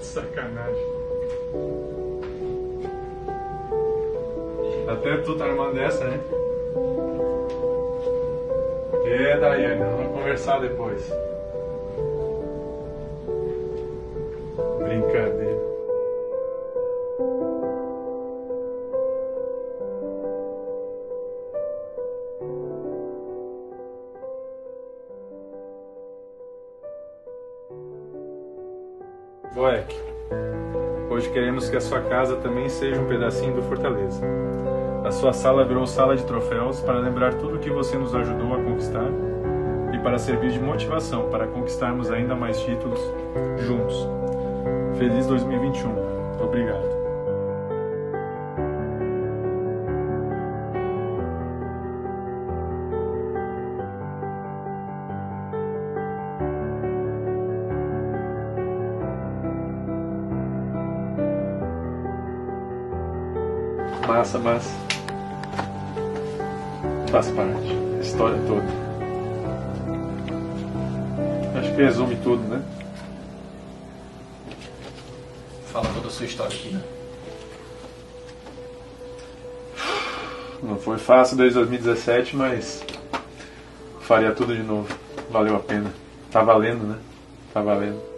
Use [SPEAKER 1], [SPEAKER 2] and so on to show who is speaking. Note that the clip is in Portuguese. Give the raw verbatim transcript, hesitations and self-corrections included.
[SPEAKER 1] Sacanagem. Até tu tá armando essa, né? E Daiane, vamos conversar depois. Brincadeira. Boeck, hoje queremos que a sua casa também seja um pedacinho do Fortaleza. A sua sala virou sala de troféus para lembrar tudo que você nos ajudou a conquistar e para servir de motivação para conquistarmos ainda mais títulos juntos. Feliz dois mil e vinte e um. Obrigado. Massa, massa. Faz parte. A história toda. Acho que resume tudo, né?
[SPEAKER 2] Fala toda a sua história aqui, né?
[SPEAKER 1] Não foi fácil desde dois mil e dezessete, mas faria tudo de novo. Valeu a pena. Tá valendo, né? Tá valendo.